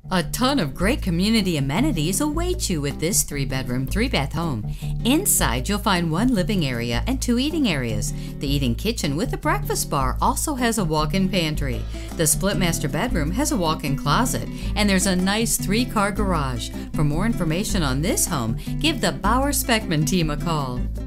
A ton of great community amenities await you with this 3-bedroom, 3-bath home. Inside, you'll find 1 living area and 2 eating areas. The eating kitchen with a breakfast bar also has a walk-in pantry. The split master bedroom has a walk-in closet, and there's a nice 3-car garage. For more information on this home, give the Bauer Speckman team a call.